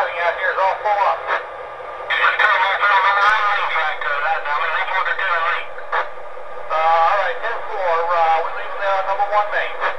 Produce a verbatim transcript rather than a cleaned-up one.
driving out here is all full up. You just come off on number nine lane track to that now. We leave for the ten and eight. Uh, all right, ten four. Uh, we leave now number one main.